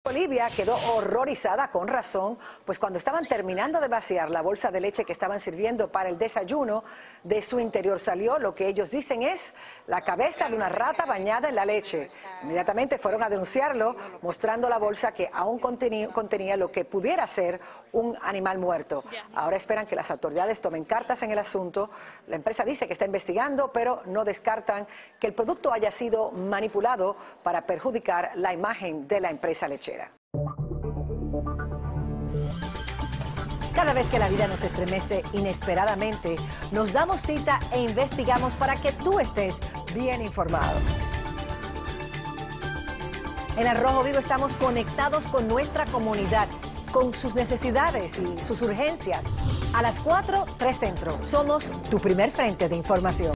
Olivia quedó horrorizada con razón, pues cuando estaban terminando de vaciar la bolsa de leche que estaban sirviendo para el desayuno, de su interior salió lo que ellos dicen es la cabeza de una rata bañada en la leche. Inmediatamente fueron a denunciarlo, mostrando la bolsa que aún contenía lo que pudiera ser un animal muerto. Ahora esperan que las autoridades tomen cartas en el asunto. La empresa dice que está investigando, pero no descartan que el producto haya sido manipulado para perjudicar la imagen de la empresa lechera. Cada vez que la vida nos estremece inesperadamente, nos damos cita e investigamos para que tú estés bien informado. En Al Rojo Vivo estamos conectados con nuestra comunidad, con sus necesidades y sus urgencias. A las 4, 3 Centro. Somos tu primer frente de información.